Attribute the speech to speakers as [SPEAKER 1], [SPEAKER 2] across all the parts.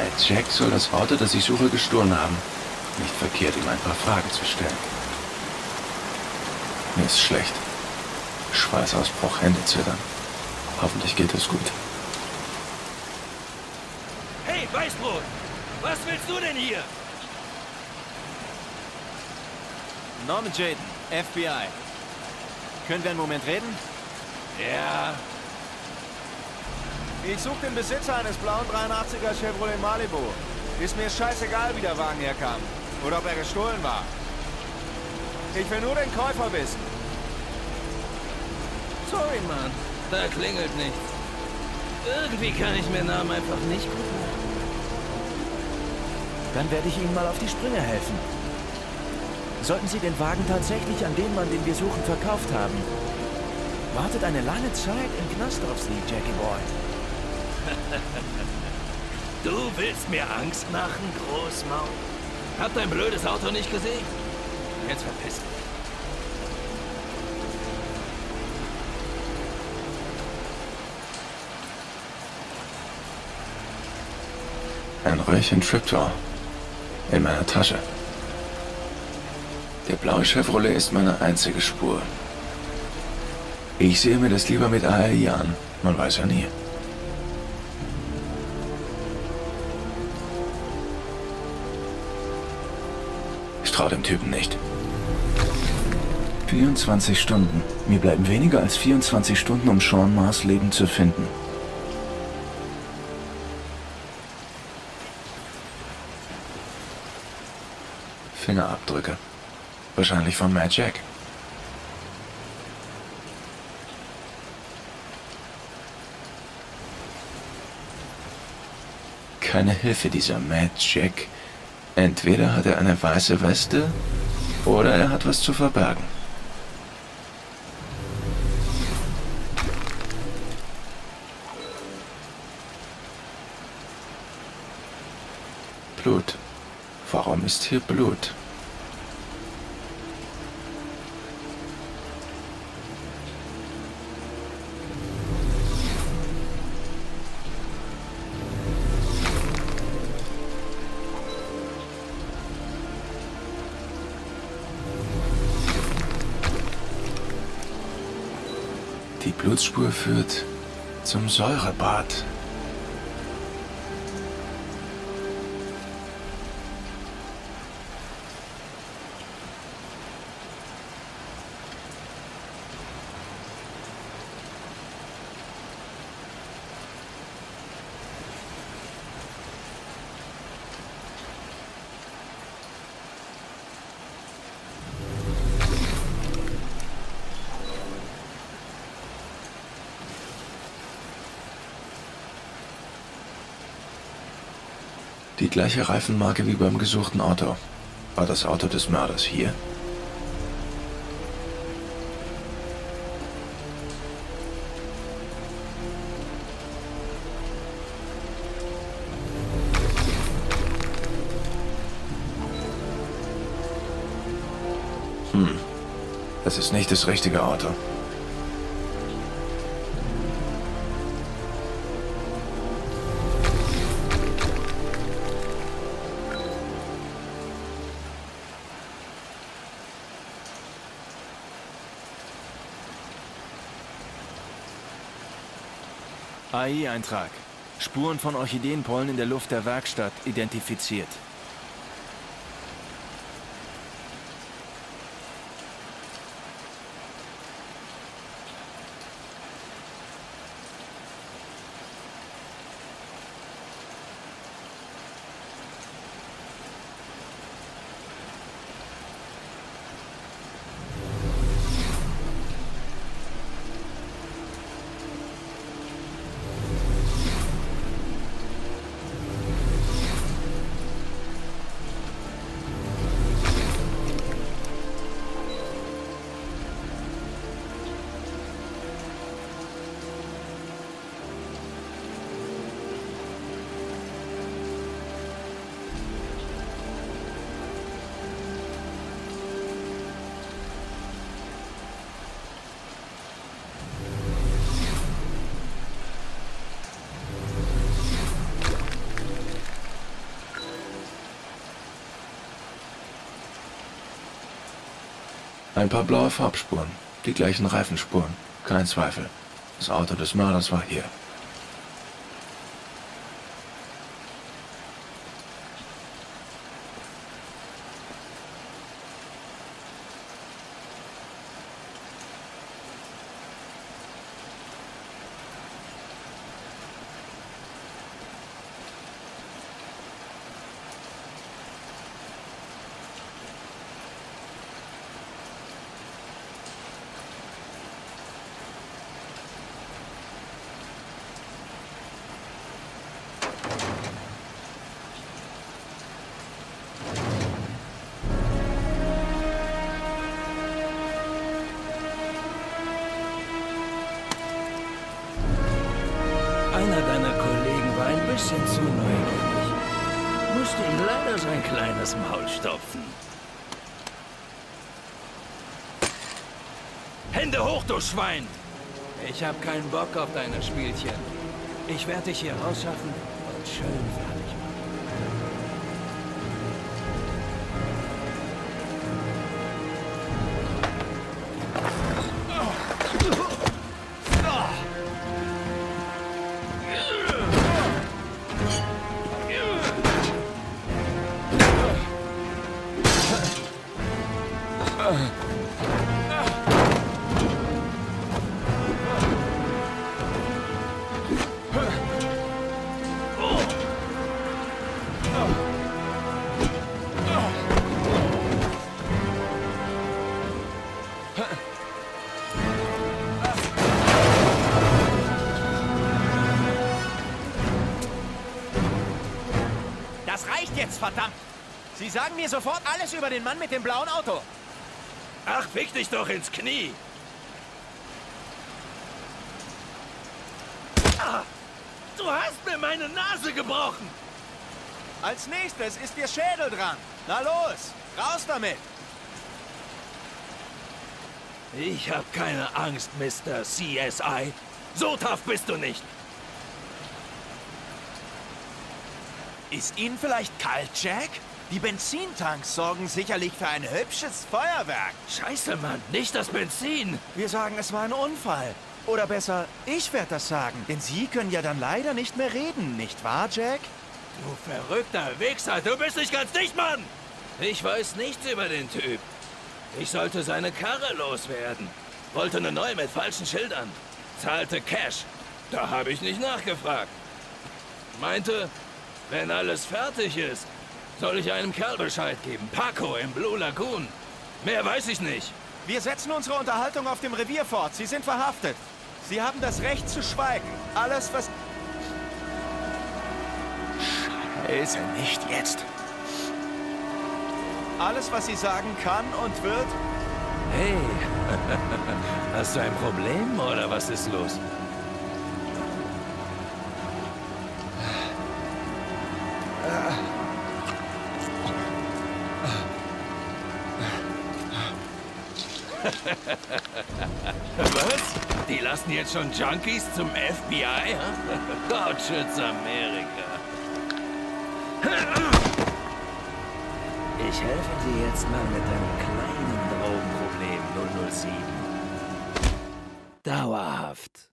[SPEAKER 1] Jack soll das Auto, das ich suche, gestohlen haben. Nicht verkehrt, ihm ein paar Fragen zu stellen. Mir ist schlecht. Schweißausbruch, Hände zittern. Hoffentlich geht es gut.
[SPEAKER 2] Hey, Weißbrot! Was willst du denn hier?
[SPEAKER 3] Norman Jayden, FBI. Können wir einen Moment reden?
[SPEAKER 2] Ja.
[SPEAKER 3] Ich suche den Besitzer eines blauen 83er Chevrolet Malibu. Ist mir scheißegal, wie der Wagen herkam. Oder ob er gestohlen war. Ich will nur den Käufer wissen.
[SPEAKER 2] Sorry, Mann. Da klingelt nichts. Irgendwie kann ich mir Namen einfach nicht gut merken.
[SPEAKER 4] Dann werde ich Ihnen mal auf die Sprünge helfen. Sollten Sie den Wagen tatsächlich an den Mann, den wir suchen, verkauft haben, wartet eine lange Zeit im Knast auf Sie, Jackie Boy.
[SPEAKER 2] Du willst mir Angst machen, Großmaul? Hab dein blödes Auto nicht gesehen? Jetzt verpiss dich.
[SPEAKER 1] Ein Röhrchen Triptor. In meiner Tasche. Der blaue Chevrolet ist meine einzige Spur. Ich sehe mir das lieber mit AI an. Man weiß ja nie. Ich traue dem Typen nicht. 24 Stunden. Mir bleiben weniger als 24 Stunden, um Sean Mars Leben zu finden. Fingerabdrücke. Wahrscheinlich von Mad Jack. Keine Hilfe, dieser Mad Jack. Entweder hat er eine weiße Weste oder er hat was zu verbergen. Blut. Warum ist hier Blut? Die Blutspur führt zum Säurebad. Die gleiche Reifenmarke wie beim gesuchten Auto. War das Auto des Mörders hier? Das ist nicht das richtige Auto.
[SPEAKER 4] AI-Eintrag. Spuren von Orchideenpollen in der Luft der Werkstatt identifiziert.
[SPEAKER 1] Ein paar blaue Farbspuren, die gleichen Reifenspuren, kein Zweifel. Das Auto des Mörders war hier.
[SPEAKER 2] Einer deiner Kollegen war ein bisschen zu neugierig. Musste ihm leider sein kleines Maul stopfen. Hände hoch, du Schwein! Ich hab keinen Bock auf deine Spielchen. Ich werde dich hier rausschaffen und schön fertig machen.
[SPEAKER 3] Das reicht jetzt, verdammt! Sie sagen mir sofort alles über den Mann mit dem blauen Auto.
[SPEAKER 2] Ach, fick dich doch ins Knie! Ah, du hast mir meine Nase gebrochen!
[SPEAKER 3] Als nächstes ist Ihr Schädel dran. Na los, raus damit!
[SPEAKER 2] Ich hab keine Angst, Mr. CSI. So tough bist du nicht.
[SPEAKER 3] Ist Ihnen vielleicht kalt, Jack? Die Benzintanks sorgen sicherlich für ein hübsches Feuerwerk.
[SPEAKER 2] Scheiße, Mann, nicht das Benzin.
[SPEAKER 3] Wir sagen, es war ein Unfall. Oder besser, ich werde das sagen. Denn Sie können ja dann leider nicht mehr reden, nicht wahr, Jack?
[SPEAKER 2] Du verrückter Wichser, du bist nicht ganz dicht, Mann! Ich weiß nichts über den Typ. Ich sollte seine Karre loswerden. Wollte eine neue mit falschen Schildern. Zahlte Cash. Da habe ich nicht nachgefragt. Meinte, wenn alles fertig ist, soll ich einem Kerl Bescheid geben. Paco im Blue Lagoon. Mehr weiß ich nicht.
[SPEAKER 3] Wir setzen unsere Unterhaltung auf dem Revier fort. Sie sind verhaftet. Sie haben das Recht zu schweigen. Alles, was... Scheiße, nicht jetzt. Alles, was Sie sagen kann und wird...
[SPEAKER 2] Hey, hast du ein Problem oder was ist los? Was? Die lassen jetzt schon Junkies zum FBI? Gott schütze Amerika. Ich helfe dir jetzt mal mit deinem kleinen Drogenproblem, 007. Dauerhaft.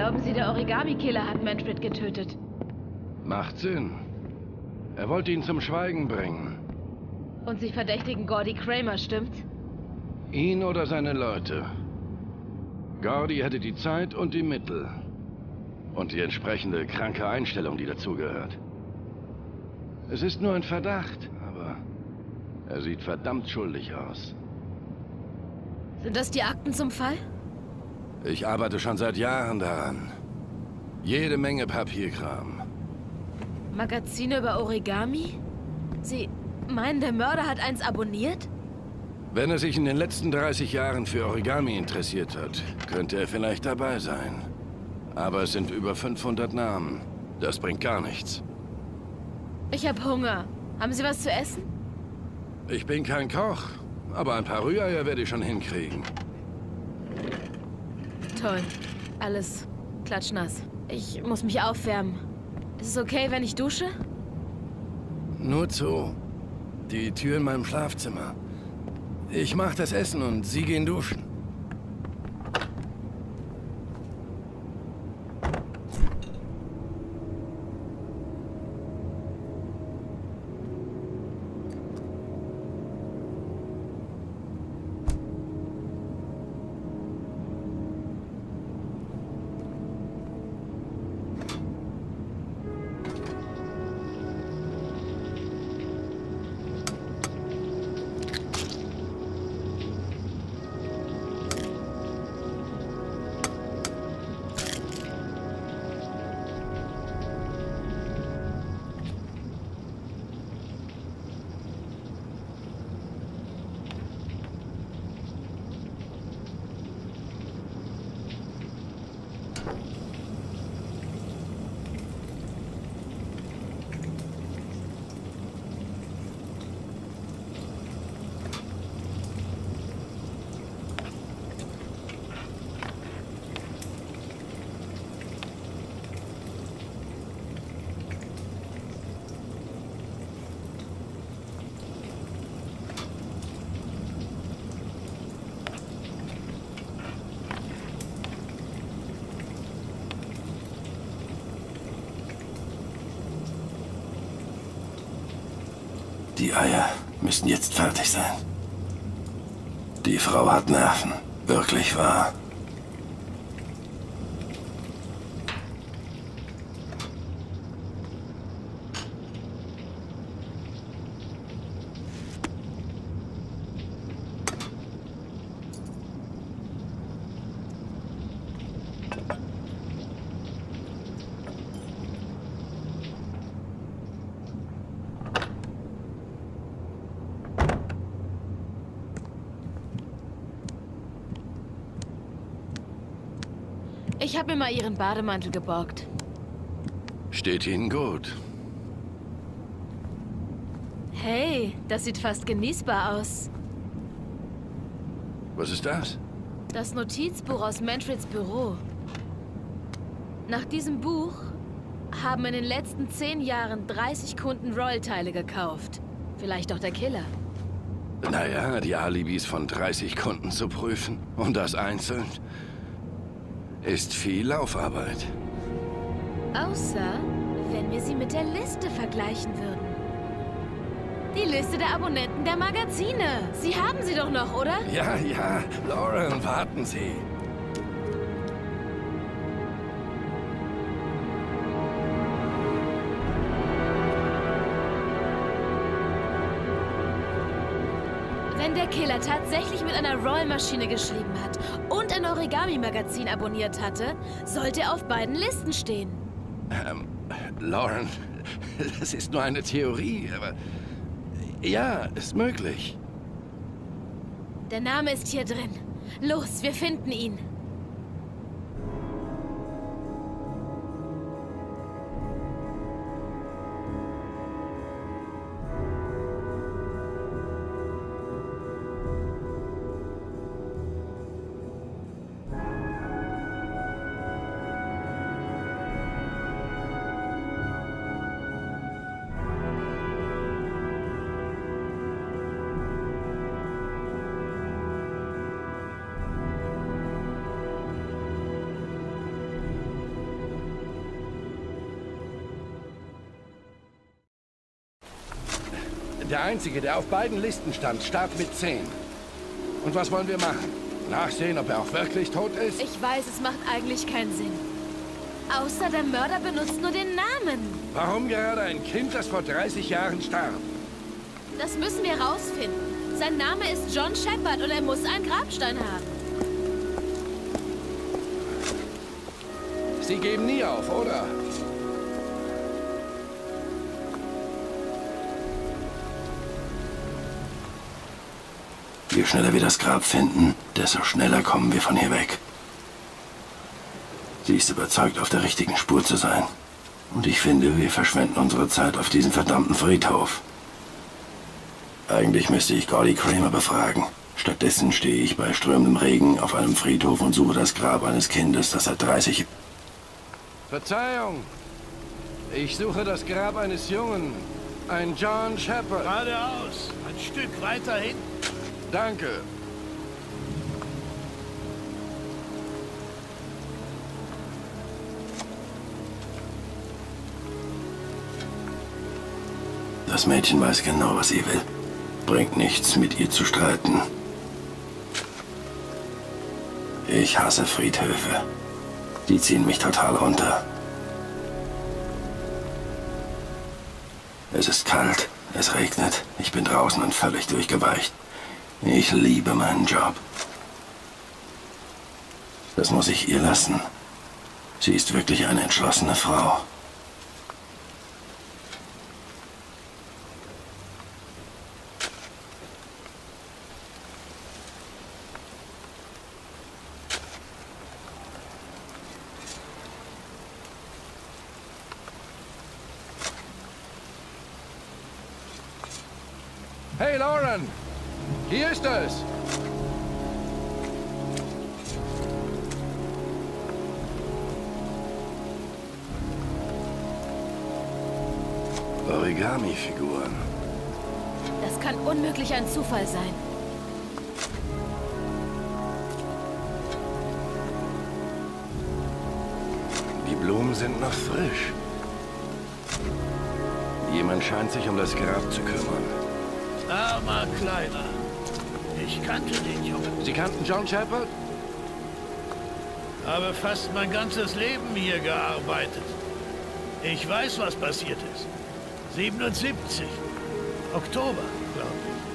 [SPEAKER 5] Glauben Sie, der Origami-Killer hat Manfred getötet?
[SPEAKER 6] Macht Sinn. Er wollte ihn zum Schweigen bringen.
[SPEAKER 5] Und Sie verdächtigen Gordy Kramer, stimmt's?
[SPEAKER 6] Ihn oder seine Leute. Gordy hätte die Zeit und die Mittel. Und die entsprechende kranke Einstellung, die dazugehört. Es ist nur ein Verdacht, aber er sieht verdammt schuldig aus.
[SPEAKER 5] Sind das die Akten zum Fall?
[SPEAKER 6] Ich arbeite schon seit Jahren daran. Jede Menge Papierkram.
[SPEAKER 5] Magazine über Origami? Sie meinen, der Mörder hat eins abonniert?
[SPEAKER 6] Wenn er sich in den letzten 30 Jahren für Origami interessiert hat, könnte er vielleicht dabei sein. Aber es sind über 500 Namen. Das bringt gar nichts.
[SPEAKER 5] Ich hab Hunger. Haben Sie was zu essen?
[SPEAKER 6] Ich bin kein Koch, aber ein paar Rühreier werde ich schon hinkriegen.
[SPEAKER 5] Toll. Alles klatschnass. Ich muss mich aufwärmen. Ist es okay, wenn ich dusche?
[SPEAKER 6] Nur zu. Die Tür in meinem Schlafzimmer. Ich mach das Essen und Sie gehen duschen. Die Eier müssen jetzt fertig sein. Die Frau hat Nerven. Wirklich wahr.
[SPEAKER 5] Ich habe mir mal Ihren Bademantel geborgt.
[SPEAKER 6] Steht Ihnen gut.
[SPEAKER 5] Hey, das sieht fast genießbar aus.
[SPEAKER 6] Was ist das?
[SPEAKER 5] Das Notizbuch aus Manfreds Büro. Nach diesem Buch haben in den letzten 10 Jahren 30 Kunden Royal-Teile gekauft. Vielleicht auch der Killer.
[SPEAKER 6] Naja, die Alibis von 30 Kunden zu prüfen und das einzeln ist viel Laufarbeit.
[SPEAKER 5] Außer, wenn wir sie mit der Liste vergleichen würden. Die Liste der Abonnenten der Magazine. Sie haben sie doch noch, oder?
[SPEAKER 6] Ja, ja, Lauren, warten Sie.
[SPEAKER 5] Wenn der Killer tatsächlich mit einer Roll-Maschine geschrieben hat und ein Origami-Magazin abonniert hatte, sollte er auf beiden Listen stehen.
[SPEAKER 6] Lauren, das ist nur eine Theorie, aber ja, ist möglich.
[SPEAKER 5] Der Name ist hier drin. Los, wir finden ihn.
[SPEAKER 6] Der Einzige, der auf beiden Listen stand, starb mit 10. Und was wollen wir machen? Nachsehen, ob er auch wirklich tot ist?
[SPEAKER 5] Ich weiß, es macht eigentlich keinen Sinn. Außer der Mörder benutzt nur den Namen.
[SPEAKER 6] Warum gerade ein Kind, das vor 30 Jahren starb?
[SPEAKER 5] Das müssen wir rausfinden. Sein Name ist John Shepard und er muss einen Grabstein haben.
[SPEAKER 6] Sie geben nie auf, oder?
[SPEAKER 1] Je schneller wir das Grab finden, desto schneller kommen wir von hier weg. Sie ist überzeugt, auf der richtigen Spur zu sein. Und ich finde, wir verschwenden unsere Zeit auf diesen verdammten Friedhof. Eigentlich müsste ich Gordy Kramer befragen. Stattdessen stehe ich bei strömendem Regen auf einem Friedhof und suche das Grab eines Kindes, das seit 30...
[SPEAKER 6] Verzeihung. Ich suche das Grab eines Jungen. Ein John Shepard.
[SPEAKER 7] Geradeaus. Ein Stück weiter hinten.
[SPEAKER 6] Danke.
[SPEAKER 1] Das Mädchen weiß genau, was sie will. Bringt nichts, mit ihr zu streiten. Ich hasse Friedhöfe. Die ziehen mich total runter. Es ist kalt, es regnet, ich bin draußen und völlig durchgeweicht. Ich liebe meinen Job. Das muss ich ihr lassen. Sie ist wirklich eine entschlossene Frau.
[SPEAKER 6] Hey, Lauren! Hier ist es! Origami-Figuren.
[SPEAKER 5] Das kann unmöglich ein Zufall sein.
[SPEAKER 6] Die Blumen sind noch frisch. Jemand scheint sich um das Grab zu kümmern.
[SPEAKER 7] Armer Kleiner. Ich kannte den Jungen.
[SPEAKER 6] Sie kannten John Shepard?
[SPEAKER 7] Habe fast mein ganzes Leben hier gearbeitet. Ich weiß, was passiert ist. 77. Oktober, glaube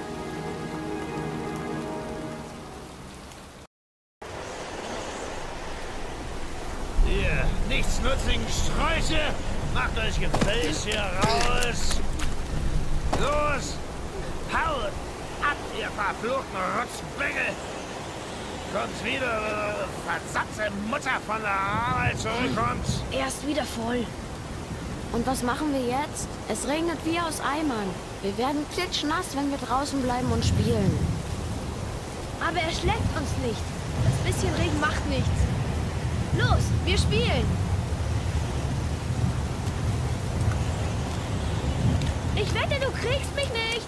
[SPEAKER 7] ich. Ihr nichtsnutzigen Sträuche, macht euch gefälligst hier raus. Los, haut ab, ihr verfluchten Rotzbengel. Kommt wieder, versatzte Mutter von der Arbeit zurückkommt.
[SPEAKER 8] Er ist wieder voll. Und was machen wir jetzt? Es regnet wie aus Eimern. Wir werden klitschnass, wenn wir draußen bleiben und spielen.
[SPEAKER 5] Aber er schlägt uns nicht. Das bisschen Regen macht nichts. Los, wir spielen. Ich wette, du kriegst mich nicht.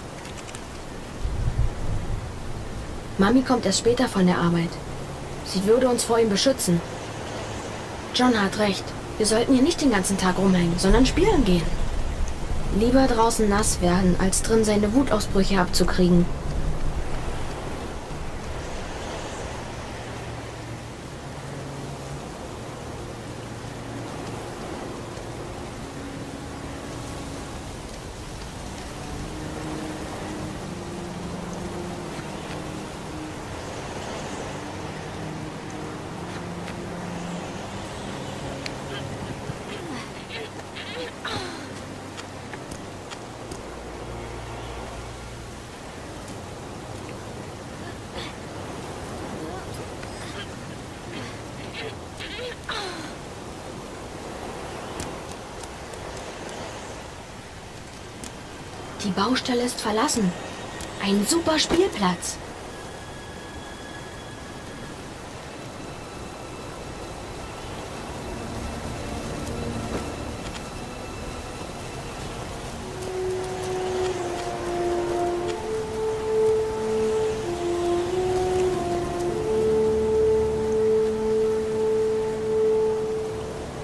[SPEAKER 8] Mami kommt erst später von der Arbeit. Sie würde uns vor ihm beschützen. John hat recht. Wir sollten hier nicht den ganzen Tag rumhängen, sondern spielen gehen. Lieber draußen nass werden, als drin seine Wutausbrüche abzukriegen. Die Baustelle ist verlassen. Ein super Spielplatz.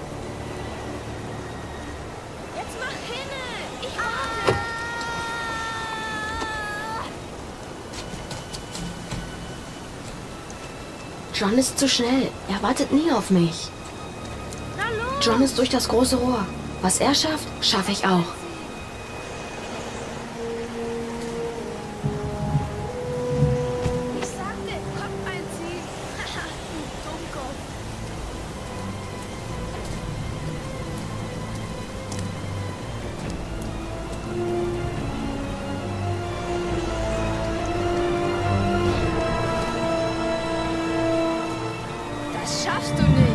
[SPEAKER 5] Jetzt mach hin! Ich warte!
[SPEAKER 8] John ist zu schnell. Er wartet nie auf mich. John ist durch das große Rohr. Was er schafft, schaffe ich auch.
[SPEAKER 5] Ich sagte, kommt mein Ziel. Haha, du Dummkopf. Das schaffst du nicht.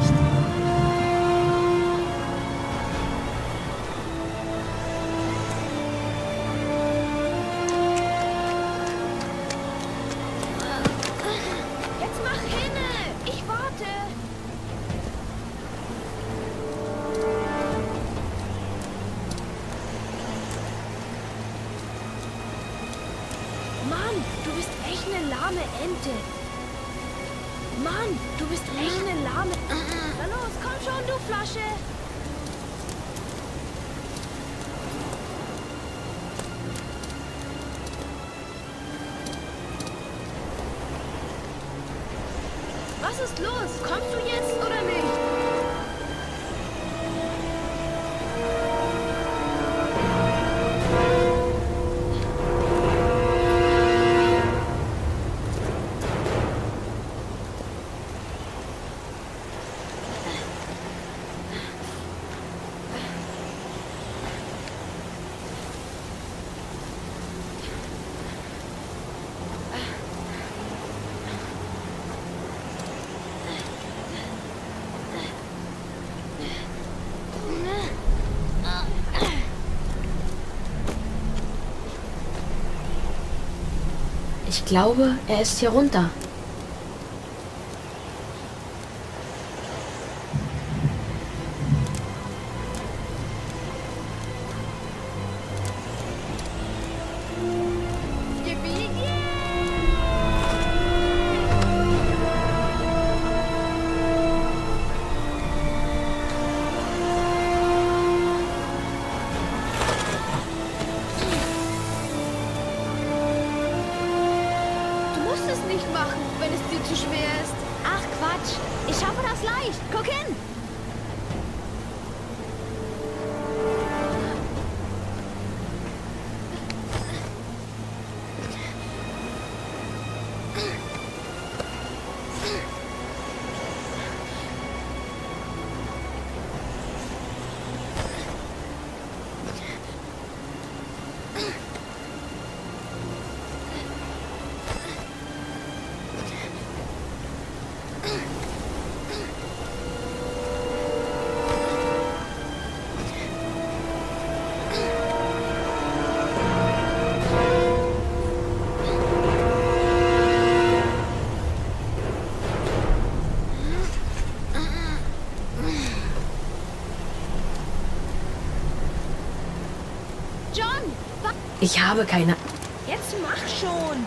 [SPEAKER 5] Jetzt mach hinne. Ich warte. Mann, du bist echt eine lahme Ente. Mann, du bist echt eine lahme... Na los, komm schon, du Flasche. Was ist los? Kommst du jetzt oder nicht?
[SPEAKER 8] Ich glaube, er ist hier runter.
[SPEAKER 5] Nicht machen, wenn es dir zu schwer ist.
[SPEAKER 9] Ach Quatsch, ich schaffe das leicht. Guck hin.
[SPEAKER 8] Ich habe keine...
[SPEAKER 5] Jetzt mach schon.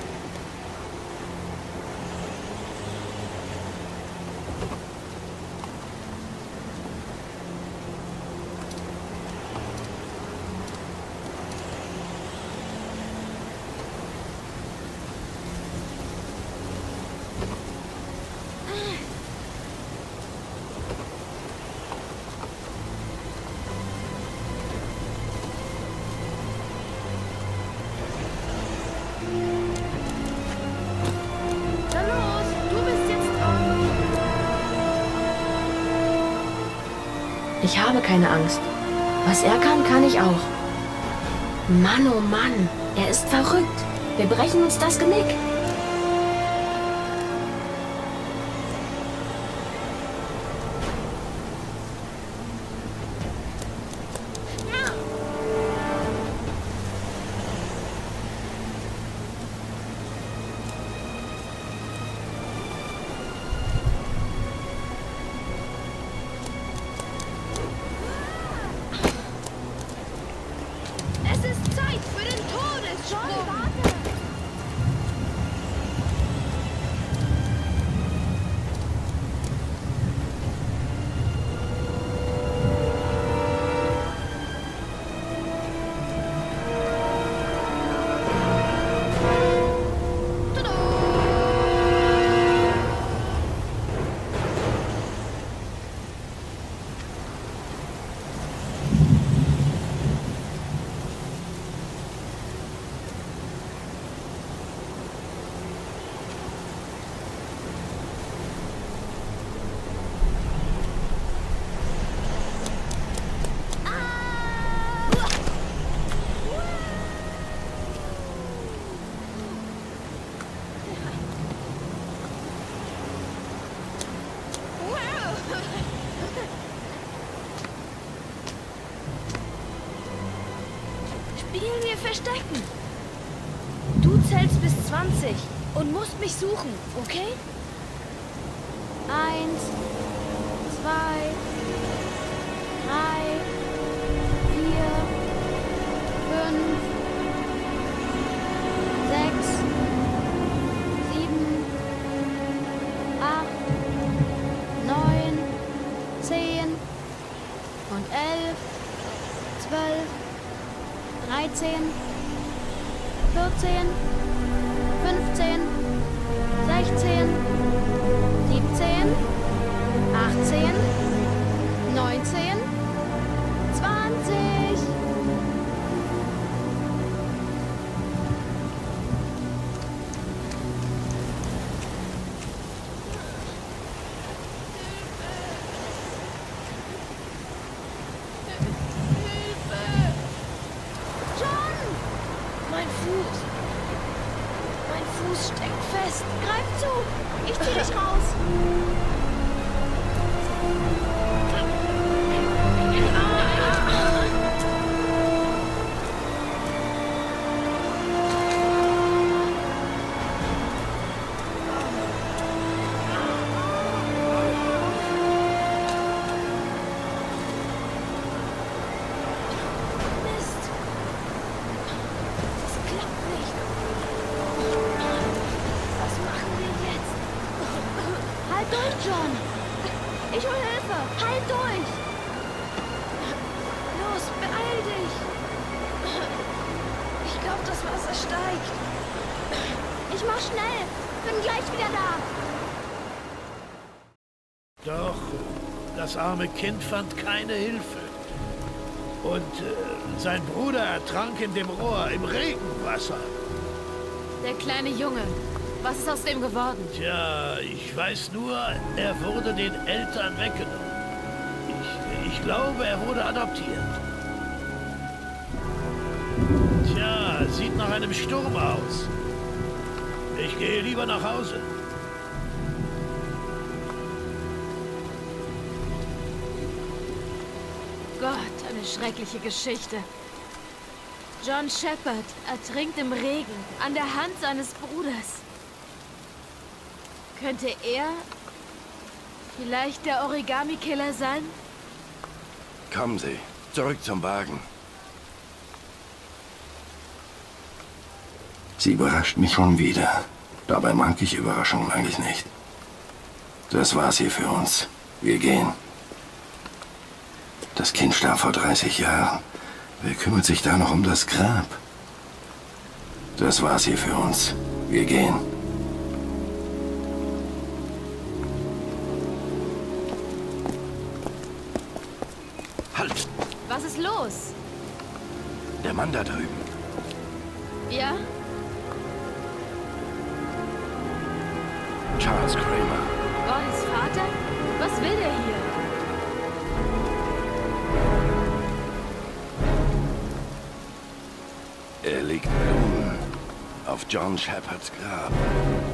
[SPEAKER 8] Ich habe keine Angst. Was er kann, kann ich auch. Mann, oh Mann, er ist verrückt. Wir brechen uns das Genick. spielen wir Verstecken. Du zählst bis 20 und musst mich suchen, okay? 1, 2, 3, 4, 5, 6, 7, 8, 9, 10 und 11, 12, 13, 14, 15, 16, 17, 18, 19, 20. Mein Fuß steckt fest. Greif zu. Ich zieh dich raus. John! Ich hol Hilfe! Halt durch! Los, beeil dich! Ich glaube, das Wasser steigt. Ich mach schnell! Bin gleich wieder da!
[SPEAKER 7] Doch, das arme Kind fand keine Hilfe. Und sein Bruder ertrank in dem Rohr im Regenwasser.
[SPEAKER 5] Der kleine Junge. Was ist aus dem geworden?
[SPEAKER 7] Tja, ich weiß nur, er wurde den Eltern weggenommen. Ich glaube, er wurde adoptiert. Tja, sieht nach einem Sturm aus. Ich gehe lieber nach Hause.
[SPEAKER 5] Gott, eine schreckliche Geschichte. John Shepard ertrinkt im Regen an der Hand seines Bruders. Könnte er vielleicht der Origami-Killer sein?
[SPEAKER 6] Kommen Sie, zurück zum Wagen.
[SPEAKER 10] Sie überrascht mich schon wieder. Dabei mag ich Überraschungen eigentlich nicht. Das war's hier für uns. Wir gehen. Das Kind starb vor 30 Jahren. Wer kümmert sich da noch um das Grab? Das war's hier für uns. Wir gehen.
[SPEAKER 6] Halt!
[SPEAKER 5] Was ist los?
[SPEAKER 6] Der Mann da drüben.
[SPEAKER 5] Ja?
[SPEAKER 6] Charles Kramer.
[SPEAKER 5] Gordys Vater? Was will der hier?
[SPEAKER 6] Er legt Blumen auf John Shepards Grab.